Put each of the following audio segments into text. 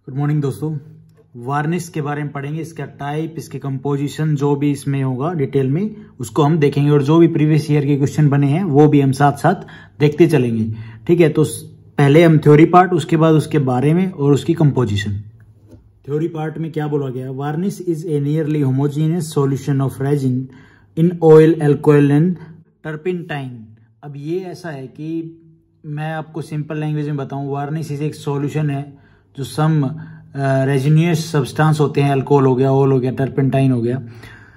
Good morning दोस्तों। Varnish के बारे में पढ़ेंगे, इसका टाइप, इसके कंपोजिशन, जो भी इसमें होगा डिटेल में उसको हम देखेंगे और जो भी प्रीवियस ईयर के क्वेश्चन बने हैं वो भी हम साथ साथ देखते चलेंगे। ठीक है, तो पहले हम थ्योरी पार्ट, उसके बाद उसके बारे में और उसकी कंपोजिशन। थ्योरी पार्ट में क्या बोला गया? Varnish is a nearly homogeneous solution of resin in oil, alcohol and turpentine. अब ये ऐसा है कि मैं आपको सिंपल लैंग्वेज में बताऊं, वार्निश इज एक सॉल्यूशन है जो सम रेजिनियस सब्सटेंस होते हैं, अल्कोहल हो गया, ऑयल हो गया, टर्पेंटाइन हो गया।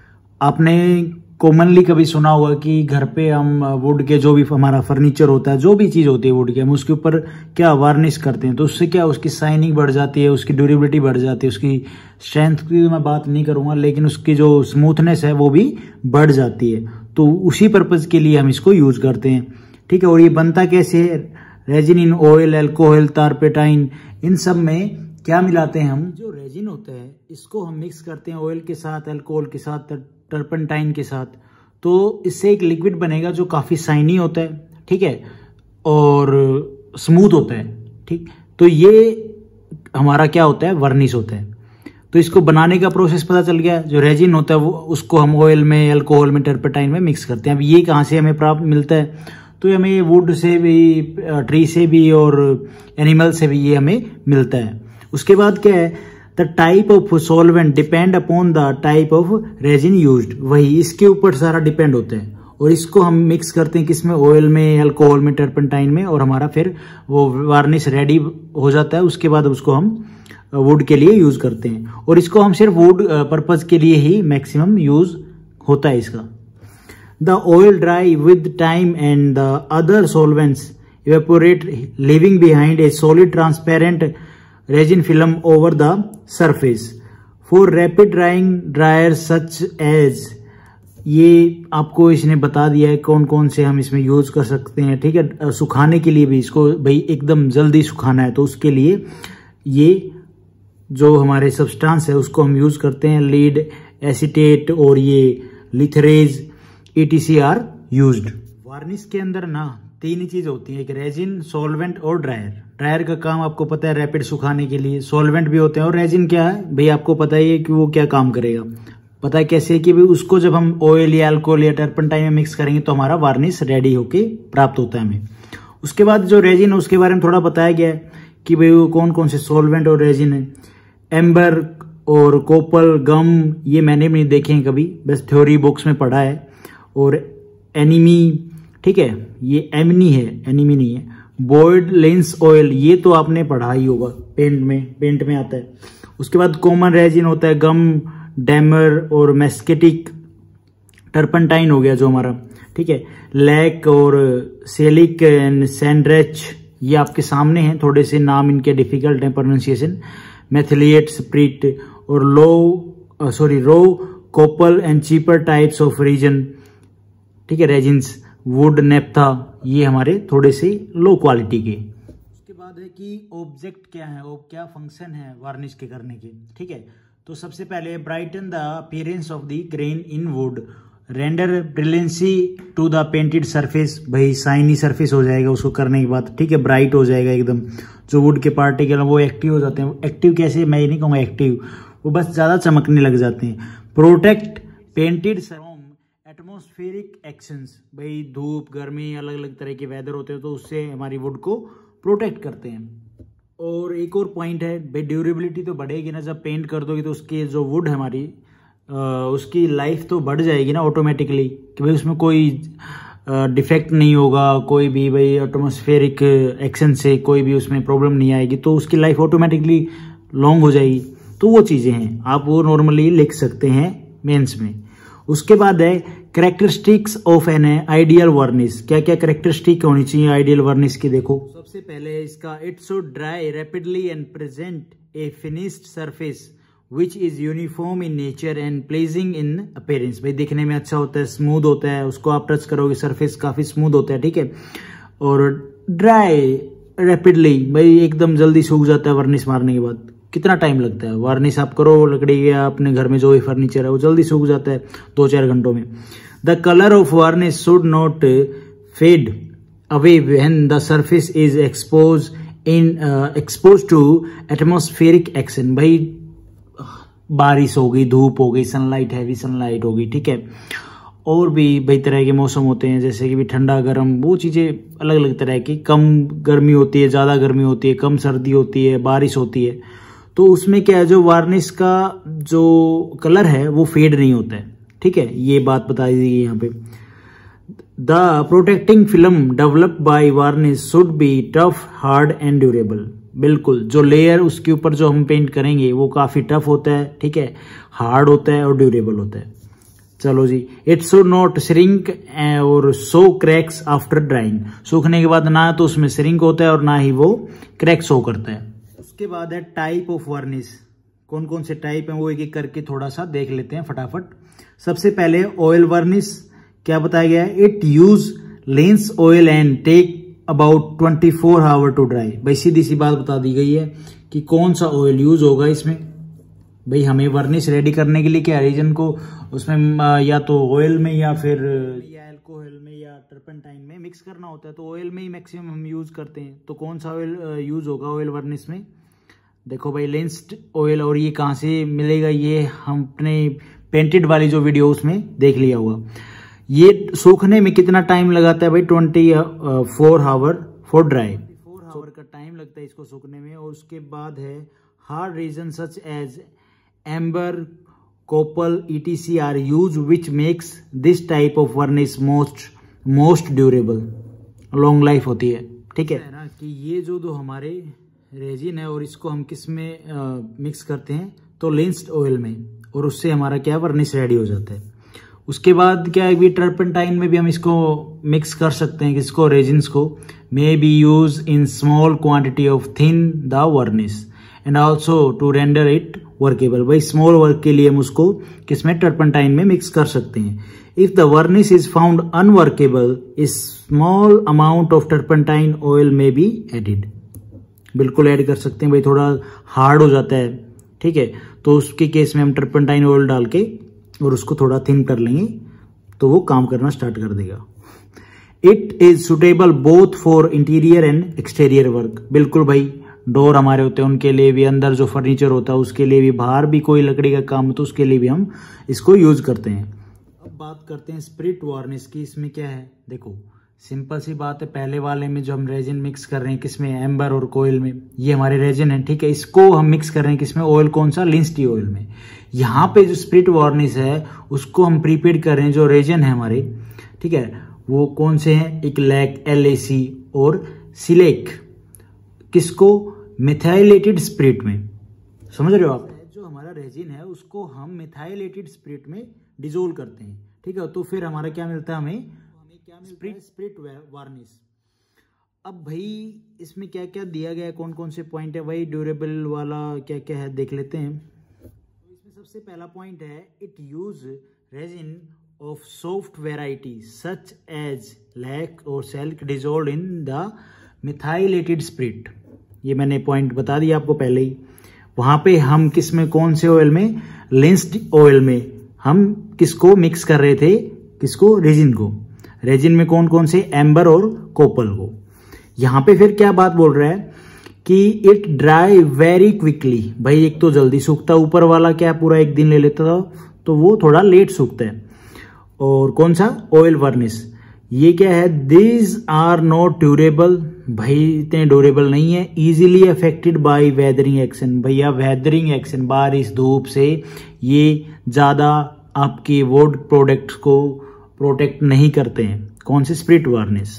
आपने कॉमनली कभी सुना होगा कि घर पे हम वुड के जो भी हमारा फर्नीचर होता है, जो भी चीज़ होती है वुड के, हम उसके ऊपर क्या वार्निश करते हैं, तो उससे क्या उसकी शाइनिंग बढ़ जाती है, उसकी ड्यूरेबिलिटी बढ़ जाती है, उसकी स्ट्रेंथ की मैं बात नहीं करूँगा, लेकिन उसकी जो स्मूथनेस है वो भी बढ़ जाती है। तो उसी पर्पज़ के लिए हम इसको यूज़ करते हैं। ठीक है, और ये बनता कैसे है? Resin in oil, alcohol, turpentine, इन सब में क्या मिलाते हैं हम? जो रेजिन होता है इसको हम मिक्स करते हैं ऑयल के साथ, अल्कोहल के साथ, टर्पेंटाइन के साथ, तो इससे एक लिक्विड बनेगा जो काफ़ी शाइनी होता है। ठीक है, और स्मूथ होता है। ठीक, तो ये हमारा क्या होता है? वर्निश होता है। तो इसको बनाने का प्रोसेस पता चल गया। जो रेजिन होता है वो उसको हम ऑयल में, अल्कोहल में, टर्पेंटाइन में मिक्स करते हैं। अब ये कहाँ से हमें प्राप्त मिलता है? तो हमें वुड से भी, ट्री से भी और एनिमल से भी ये हमें मिलता है। उसके बाद क्या है? The type of solvent depend upon the type of resin used. वही इसके ऊपर सारा डिपेंड होता है, और इसको हम मिक्स करते हैं किसमें? ऑयल में, अल्कोहल में, टर्पेंटाइन में, और हमारा फिर वो वार्निश रेडी हो जाता है। उसके बाद उसको हम वुड के लिए यूज करते हैं, और इसको हम सिर्फ वुड पर्पज के लिए ही मैक्सिमम यूज होता है इसका। The oil dry with time and the other solvents evaporate, leaving behind a solid transparent resin film over the surface. For rapid drying dryers such as, ये आपको इसने बता दिया है कौन कौन से हम इसमें यूज कर सकते हैं। ठीक है, सुखाने के लिए भी इसको भाई एकदम जल्दी सुखाना है तो उसके लिए ये जो हमारे सब्सटेंस है उसको हम यूज करते हैं। लीड एसीटेट और ये litharge ETC are used. Varnish के अंदर ना तीन ही चीज होती है, एक रेजिन, सॉल्वेंट और ड्रायर। ड्रायर का काम आपको पता है रैपिड सुखाने के लिए, सॉल्वेंट भी होते हैं, और रेजिन क्या है भाई आपको पता ही है कि वो क्या काम करेगा। पता है कैसे? कि भाई उसको जब हम ऑयल या अल्कोहल या टर्पेंटाइन में मिक्स करेंगे तो हमारा वार्निश रेडी होके प्राप्त होता है हमें। उसके बाद जो रेजिन है उसके बारे में थोड़ा बताया गया है कि भाई वो कौन कौन से सॉल्वेंट और रेजिन है। एम्बर और कोपल, गम, ये मैंने भी नहीं देखे हैं कभी, बस थ्योरी बुक्स में पढ़ा है। और एनिमी, ठीक है, ये एमनी है, एनिमी नहीं है। बॉयड लेंस ऑयल, ये तो आपने पढ़ा ही होगा, पेंट में आता है। उसके बाद कॉमन रेजिन होता है गम, डैमर और मेस्केटिक। टर्पेंटाइन हो गया जो हमारा, ठीक है। लैक और सेलिक एंड सैंड्रेच, ये आपके सामने हैं, थोड़े से नाम इनके डिफिकल्ट हैं प्रोनाउंसिएशन। मेथिलिएट, स्प्रिट और रो, copal and cheaper types of resin, ठीक है, रेजिन्स, वुड, नेप्था, ये हमारे थोड़े से लो क्वालिटी के। उसके बाद है कि ऑब्जेक्ट क्या है, क्या फंक्शन है वार्निश के करने के। ठीक है, तो सबसे पहले brighten the appearance of the grain in wood, render brilliancy to the painted surface. भाई शाइनी सरफेस हो जाएगा उसको करने के बाद, ठीक है, ब्राइट हो जाएगा एकदम। जो वुड के पार्टिकल वो एक्टिव हो जाते हैं। एक्टिव कैसे, मैं ये नहीं कहूँगा एक्टिव, वो बस ज्यादा चमकने लग जाते हैं। प्रोटेक्ट पेंटेड एटमॉस्फेरिक एक्शंस, भाई धूप, गर्मी, अलग अलग तरह के वेदर होते हैं तो उससे हमारी वुड को प्रोटेक्ट करते हैं। और एक और पॉइंट है भाई, ड्यूरेबिलिटी तो बढ़ेगी ना, जब पेंट कर दोगे तो उसकी जो वुड है हमारी, उसकी लाइफ तो बढ़ जाएगी ना ऑटोमेटिकली, कि भाई उसमें कोई डिफेक्ट नहीं होगा, कोई भी भाई एटमॉस्फेरिक एक्शन से कोई भी उसमें प्रॉब्लम नहीं आएगी, तो उसकी लाइफ ऑटोमेटिकली लॉन्ग हो जाएगी। तो वो चीज़ें हैं, आप वो नॉर्मली लिख सकते हैं मेंस में। उसके बाद है characteristics of an ideal varnish. क्या क्या कैरेक्टरिस्टिक होनी चाहिए आइडियल वर्निश की? देखो, सबसे पहले इसका it should dry rapidly and present a finished surface which is uniform in nature and pleasing in appearance. भाई दिखने में अच्छा होता है, स्मूथ होता है, उसको आप टच करोगे सरफेस काफी स्मूथ होता है, ठीक है। और ड्राई रैपिडली, भाई एकदम जल्दी सूख जाता है वर्निश मारने के बाद। कितना टाइम लगता है? वार्निश आप करो लकड़ी या अपने घर में जो भी फर्नीचर है वो जल्दी सूख जाता है 2-4 घंटों में। The colour of varnish should not fade away when the surface is expose in expose to atmospheric action, भाई बारिश हो गई, धूप हो गई, सनलाइट, हैवी सनलाइट हो गई, ठीक है। और भी भाई तरह के मौसम होते हैं, जैसे कि भी ठंडा गर्म, वो चीज़ें अलग अलग तरह की, कम गर्मी होती है, ज़्यादा गर्मी होती है, कम सर्दी होती है, बारिश होती है। तो उसमें क्या है, जो वार्निश का जो कलर है वो फेड नहीं होता है, ठीक है। ये बात बताई गई है यहाँ पे। The protecting film developed by varnish should be tough, hard and durable. बिल्कुल, जो लेयर उसके ऊपर जो हम पेंट करेंगे वो काफ़ी टफ होता है, ठीक है, हार्ड होता है और ड्यूरेबल होता है। चलो जी, it should not shrink or show cracks after drying. सूखने के बाद ना तो उसमें श्रिंक होता है और ना ही वो क्रैक शो करता है। उसके बाद है टाइप ऑफ वार्निश। कौन कौन से टाइप हैं वो एक एक करके थोड़ा सा देख लेते हैं फटाफट। सबसे पहले ऑयल वार्निश, क्या बताया गया है, it use linseed oil and take about 24 hour to dry. भाई सीधी सी बात बता दी गई है कि कौन सा ऑयल यूज होगा इसमें। भाई हमें वर्निश रेडी करने के लिए क्या रीजन को उसमें या तो ऑयल में या फिर या अल्कोहल में या टर्पेंटाइन में मिक्स करना होता है, तो ऑयल में ही मैक्सिमम हम यूज करते हैं। तो कौन सा ऑयल यूज होगा ऑयल वर्निश में? देखो भाई, लेंस्ड ऑयल। और ये कहाँ से मिलेगा, ये हम अपने पेंटेड वाली जो वीडियो उसमें देख लिया होगा। ये सूखने में कितना टाइम लगाता है भाई? 24 आवर फॉर ड्राई। 4 आवर का टाइम लगता है इसको सूखने में। और उसके बाद है hard resin such as amber, copal, ETC are use which makes this type of varnish most durable, long life होती है, ठीक है ना। कि ये जो हमारे रेजिन है और इसको हम किस में मिक्स करते हैं, तो लेंस्ड ऑयल में, और उससे हमारा क्या वर्निश रेडी हो जाता है। उसके बाद क्या है, टर्पेंटाइन में भी हम इसको मिक्स कर सकते हैं, किसको, रेजिन्स को। May be use in small quantity of thin the varnish and also to render it workable. भाई स्मॉल वर्क के लिए हम उसको किसमें, टर्पेंटाइन में मिक्स कर सकते हैं। If the varnish is found unworkable, a small amount of turpentine oil may be added. बिल्कुल ऐड कर सकते हैं भाई, थोड़ा हार्ड हो जाता है, ठीक है, तो उसके केस में हम टर्पेंटाइन ऑयल डाल के और उसको थोड़ा थिन कर लेंगे तो वो काम करना स्टार्ट कर देगा। It is suitable both for interior and exterior work. बिल्कुल भाई, डोर हमारे होते हैं उनके लिए भी, अंदर जो फर्नीचर होता है उसके लिए भी, बाहर भी कोई लकड़ी का काम हो तो उसके लिए भी हम इसको यूज करते हैं। अब बात करते हैं स्प्रिट वार्निश की। इसमें क्या है, देखो सिंपल सी बात है, पहले वाले में जो हम रेजिन मिक्स कर रहे हैं किसमें, एम्बर और कोयल में, ये हमारे रेजिन है, ठीक है। इसको हम मिक्स कर रहे हैं किसमें, ऑयल कौन सा, लिंस्टी ऑयल में। यहाँ पे जो स्प्रिट वार्निश है उसको हम प्रीपेड कर रहे हैं, जो रेजिन है हमारे, ठीक है, वो कौन से हैं, एक लैक, LAC और सिलेक। किसको, मिथाइलेटेड स्पिरिट में, समझ रहे हो आप। जो हमारा रेजिन है उसको हम मिथाइलेटेड स्पिरिट में डिजोल्व करते हैं, ठीक है। तो फिर हमारा क्या मिलता है, हमें क्या मिलता है, स्प्रिट वार्निश। अब भाई इसमें क्या क्या दिया गया है, कौन कौन से पॉइंट है भाई, ड्यूरेबल वाला क्या क्या है देख लेते हैं। तो इसमें सबसे पहला पॉइंट है, it use resin of soft variety such as lac or silk dissolve in the methylated spirit. ये मैंने पॉइंट बता दिया आपको पहले ही। वहां पे हम किस में, कौन से ऑयल में, लिंस्ड ऑयल में हम किसको मिक्स कर रहे थे, किसको, रेजिन को। रेजिन में कौन कौन से, एम्बर और कोपल को। यहाँ पे फिर क्या बात बोल रहा है कि इट ड्राई वेरी क्विकली। भाई एक तो जल्दी सूखता, ऊपर वाला क्या पूरा एक दिन ले लेता था, तो वो थोड़ा लेट सूखता है। और कौन सा, ऑयल वर्निश, ये क्या है, दीज आर नॉट ड्यूरेबल। भाई इतने ड्यूरेबल नहीं है। Easily affected by weathering action. भैया वेदरिंग एक्शन, बारिश धूप से ये ज्यादा आपकी वुड प्रोडक्ट्स को प्रोटेक्ट नहीं करते हैं। कौन से, स्प्रिट वार्निश।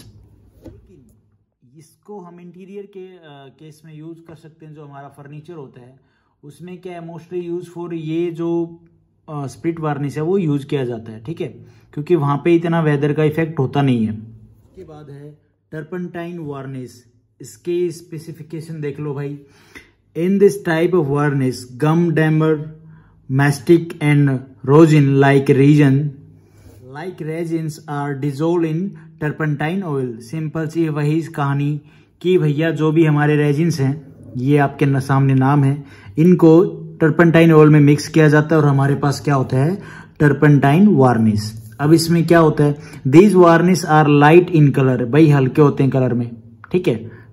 इसको हम इंटीरियर के केस में यूज कर सकते हैं। जो हमारा फर्नीचर होता है उसमें क्या है, मोस्टली यूज फॉर ये जो स्प्रिट वार्निश है वो यूज किया जाता है, ठीक है, क्योंकि वहां पे इतना वेदर का इफेक्ट होता नहीं है। उसके बाद है टर्पेंटाइन वार्निश। इसके स्पेसिफिकेशन देख लो भाई। In this type of varnish gum dammar, mastic and rosin like resins are dissolve in turpentine oil. Simple सी वही कहानी कि भैया जो भी हमारे रेजिन्स हैं, ये आपके सामने नाम है, इनको टर्पेंटाइन ऑयल में मिक्स किया जाता है और हमारे पास क्या होता है, टर्पेंटाइन वार्निश। अब इसमें क्या होता है, these varnish are light in colour. भाई हल्के होते हैं कलर में, ठीक है,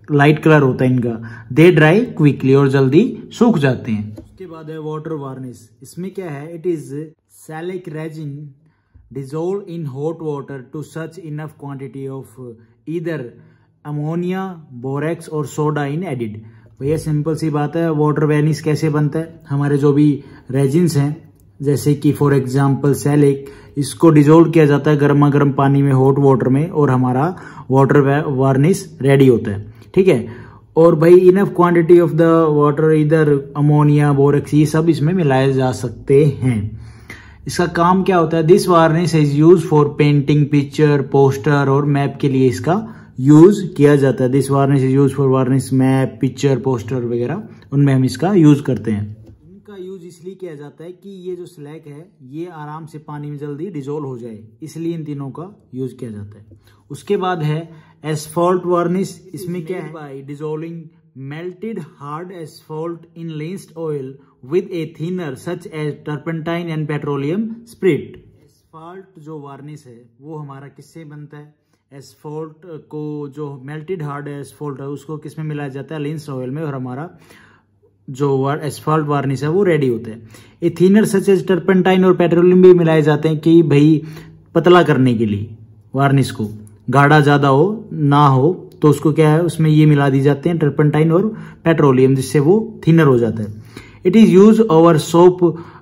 लाइट कलर होता है इनका। दे ड्राई क्विकली, और जल्दी सूख जाते हैं। उसके बाद है वाटर वार्निश। इसमें क्या है, it is shellac resin dissolve in hot water to such enough quantity of either ammonia, borax or soda in added. भैया सिंपल सी बात है, वाटर वार्निश कैसे बनता है, हमारे जो भी रेजिन्स हैं जैसे कि फॉर एग्जांपल सैलिक, इसको डिजोल्व किया जाता है गर्मा गर्म पानी में, हॉट वाटर में, और हमारा वाटर वार्निश रेडी होता है। ठीक है, और भाई enough quantity of the water, either ammonia, borax, ये सब इसमें मिलाए जा सकते हैं। इसका काम क्या होता है, this varnish is use for painting, picture, poster और मैप के लिए इसका यूज किया जाता है। This varnish is use for varnish map, picture, poster वगैरह, उनमें हम इसका यूज करते हैं। इनका यूज इसलिए किया जाता है कि ये जो स्लैक है ये आराम से पानी में जल्दी डिजोल्व हो जाए, इसलिए इन तीनों का यूज किया जाता है। उसके बाद है एस्फॉल्ट वार्निश। इसमें क्या है, by dissolving melted hard asphalt in linseed oil with a thinner such as turpentine and petroleum spirit. Asphalt जो वार्निश है वो हमारा किससे बनता है, एस्फॉल्ट को जो मेल्टेड हार्ड एस्फॉल्ट है उसको किस में मिलाया जाता है, लिंस्ड ऑयल में, और हमारा जो एस्फॉल्ट वार्निश है वो रेडी होता है। A thinner such as turpentine और पेट्रोलियम भी मिलाए जाते हैं कि भाई पतला करने के लिए वार्निश को, गाढ़ा ज्यादा हो ना हो तो उसको क्या है, उसमें ये मिला दी जाते हैं टर्पेंटाइन और पेट्रोलियम, जिससे वो थिनर हो जाता है। It is use over soap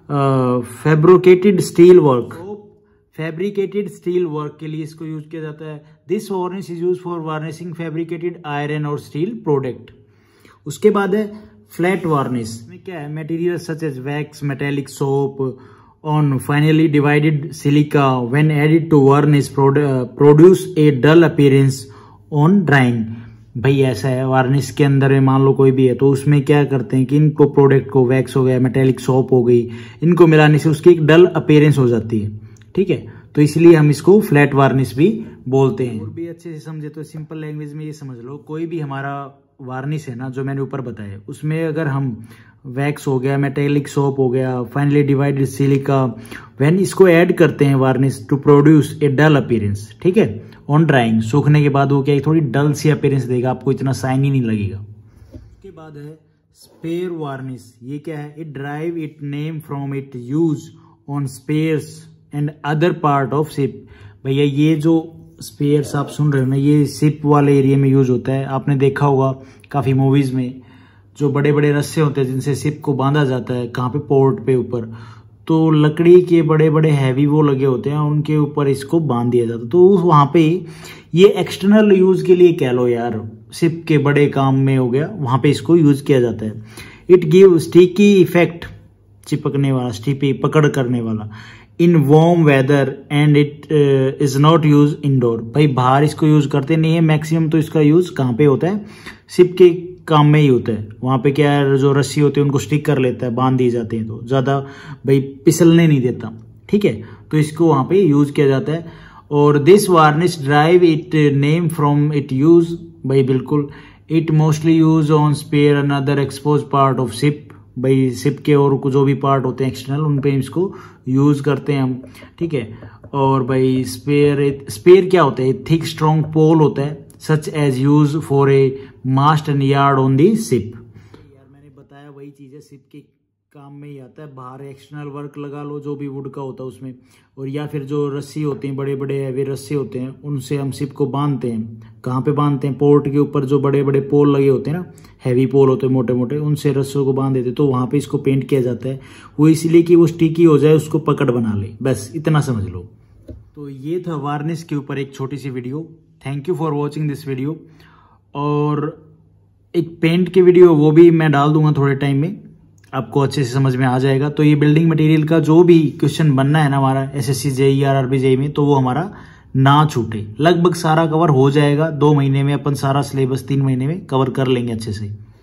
fabricated steel work, fabricated steel work के लिए इसको यूज किया जाता है। This varnish is use for varnishing fabricated iron और स्टील प्रोडक्ट। उसके बाद है फ्लैट वार्निश। में क्या है, material such as wax, metallic soap on finally divided silica when added to varnish produce a dull appearance on drying. भाई ऐसा है, वार्निश के अंदर में मान लो कोई भी है तो उसमें क्या करते हैं कि इनको प्रोडक्ट को, वैक्स हो गया, मेटेलिक सोप हो गई, इनको मिलाने से उसकी एक डल अपीयरेंस हो जाती है। ठीक है, तो इसलिए हम इसको फ्लैट वार्निश भी बोलते हैं। और भी अच्छे से समझे तो सिंपल लैंग्वेज में ये समझ लो, कोई भी हमारा वार्निश है ना जो मैंने ऊपर बताया, उसमें अगर हम वैक्स हो गया, मेटेलिक सोप हो गया, फाइनली डिवाइडेड सिलिका, व्हेन इसको ऐड करते हैं varnish to produce a dull appearance, ठीक है, ऑन ड्राइंग, सूखने के बाद वो क्या थोड़ी डल सी अपीयरेंस देगा, आपको इतना शाइनी नहीं लगेगा। उसके बाद है स्पेयर वार्निश। ये क्या है, it drive it name from it use on spars and other part of ship. भैया ये जो स्पेयर्स आप सुन रहे हो ना, ये शिप वाले एरिया में यूज होता है। आपने देखा होगा काफी मूवीज में जो बड़े बड़े रस्से होते हैं जिनसे शिप को बांधा जाता है, कहाँ पे, पोर्ट पे ऊपर, तो लकड़ी के बड़े बड़े हैवी वो लगे होते हैं, उनके ऊपर इसको बांध दिया जाता है। तो वहां पे ये एक्सटर्नल यूज के लिए कह लो यार, शिप के बड़े काम में हो गया, वहां पे इसको यूज किया जाता है। इट गिव स्टिकी इफेक्ट, चिपकने वाला, स्टिकी पकड़ करने वाला, in warm weather and it is not use indoor. भाई बाहर इसको यूज करते नहीं है, मैक्सिमम तो इसका यूज कहाँ पे होता है, शिप के काम में ही होता है। वहां पे क्या है, जो रस्सी होती है उनको स्टिक कर लेता है, बांध दिए जाते हैं, तो ज्यादा भाई फिसलने नहीं देता। ठीक है, तो इसको वहां पे यूज किया जाता है। और this varnish drive it name from it use, भाई बिल्कुल, it mostly use on spar and other expose part of ship. भाई शिप के और जो भी पार्ट होते हैं एक्सटर्नल, उन पे इसको यूज करते हैं हम। ठीक है, और भाई स्पेयर क्या होता है, थिक स्ट्रॉन्ग पोल होता है, such as use for a mast and yard on the ship. यार मैंने बताया वही चीज है, शिप के काम में ही आता है। बाहर एक्सटर्नल वर्क लगा लो जो भी वुड का होता है उसमें, और या फिर जो रस्सी होती हैं, बड़े बड़े हैवी रस्सी होते हैं, उनसे हम शिप को बांधते हैं। कहाँ पे बांधते हैं, पोर्ट के ऊपर जो बड़े बड़े पोल लगे होते हैं ना, हैवी पोल होते हैं मोटे मोटे, उनसे रस्सियों को बांध देते, तो वहां पे इसको पेंट किया जाता है। वो इसलिए कि वो स्टिकी हो जाए, उसको पकड़ बना ले, बस इतना समझ लो। तो ये था वार्निश के ऊपर एक छोटी सी video. Thank you for watching this video. और एक पेंट की वीडियो वो भी मैं डाल दूंगा थोड़े टाइम में, आपको अच्छे से समझ में आ जाएगा। तो ये बिल्डिंग मटेरियल का जो भी क्वेश्चन बनना है ना हमारा एसएससी जेईई आरआरबी जेईई में, तो वो हमारा ना छूटे, लगभग सारा कवर हो जाएगा 2 महीने में। अपन सारा सिलेबस 3 महीने में कवर कर लेंगे अच्छे से।